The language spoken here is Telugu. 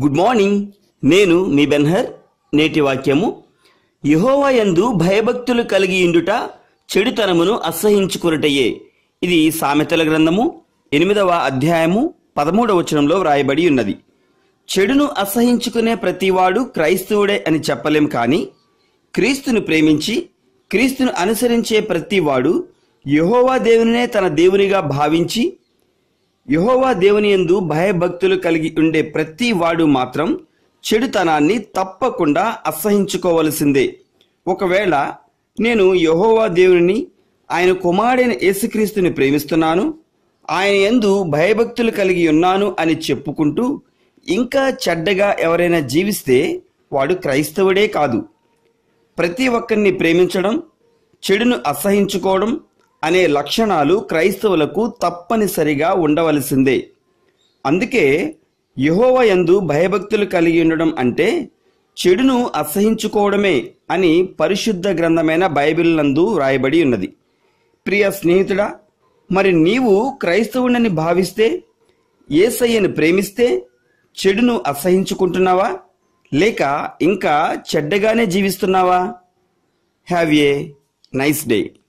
Good morning. నేను మీ బెన్హర్. నేటి వాక్యము, యెహోవా యందు భయభక్తులు కలిగి ఉండుట చెడుతనమును అసహించుకొనుటయే. ఇది సామెతల గ్రంథము 8వ అధ్యాయము 13వ వచనంలో వ్రాయబడి ఉన్నది. చెడును అసహించుకునే ప్రతివాడు క్రైస్తవుడే అని చెప్పలేం, కానీ క్రీస్తును ప్రేమించి క్రీస్తును అనుసరించే ప్రతివాడు యెహోవా దేవునినే తన దేవునిగా భావించి యెహోవా దేవుని యందు భయభక్తులు కలిగి ఉండే ప్రతి వాడు మాత్రం చెడుతనాన్ని తప్పకుండా అసహించుకోవలసిందే. ఒకవేళ నేను యెహోవా దేవుని, ఆయన కుమారుడైన యేసుక్రీస్తుని ప్రేమిస్తున్నాను, ఆయన యందు భయభక్తులు కలిగి ఉన్నాను అని చెప్పుకుంటూ ఇంకా చెడ్డగా ఎవరైనా జీవిస్తే వాడు క్రైస్తవుడే కాదు. ప్రతి ఒక్కరిని ప్రేమించడం, చెడును అసహించుకోవడం అనే లక్షణాలు క్రైస్తవులకు తప్పనిసరిగా ఉండవలసిందే. అందుకే యెహోవా యందు భయభక్తులు కలిగి ఉండడం అంటే చెడును అసహించుకోవడమే అని పరిశుద్ధ గ్రంథమైన బైబిల్ నందు వ్రాయబడి ఉన్నది. ప్రియ స్నేహితుడా, మరి నీవు క్రైస్తవుడని భావిస్తే, యేసయ్యను ప్రేమిస్తే చెడును అసహించుకుంటున్నావా, లేక ఇంకా చెడ్డగానే జీవిస్తున్నావా? Have a nice day.